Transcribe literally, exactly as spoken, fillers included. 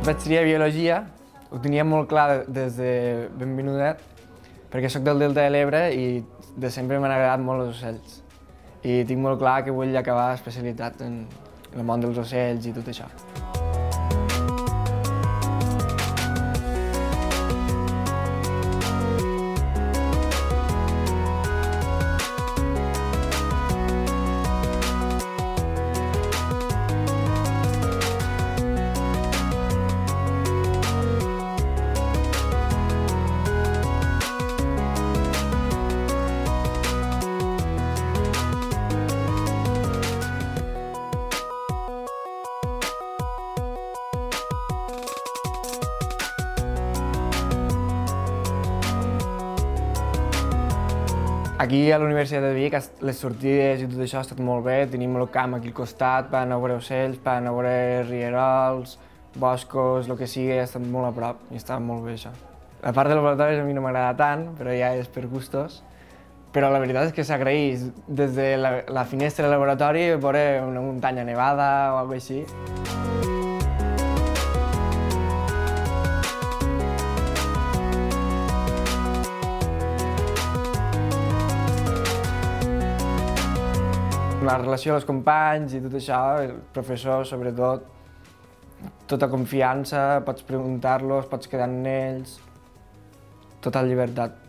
Vaig triar biologia, ho tenia molt clar des de ben menudet, perquè sóc del Delta de l'Ebre i de sempre m'han agradat molt els ocells. I tinc molt clar que vull acabar especialitat en el món dels ocells i tot això. Aquí a la Universitat de Vic les sortides i tot això ha estat molt bé, tenim el camp aquí al costat per anar a veure ocells, per anar a veure rierols, boscos, el que sigui, ha estat molt a prop i està molt bé això. La part de laboratoris a mi no m'agrada tant, però ja és per gustos, però la veritat és que s'agraeix des de la, la finestra del laboratori veure una muntanya nevada o alguna cosa així. La relació amb els companys i tot això, el professor sobretot, tota confiança, pots preguntar-los, pots quedar amb ells, tota llibertat.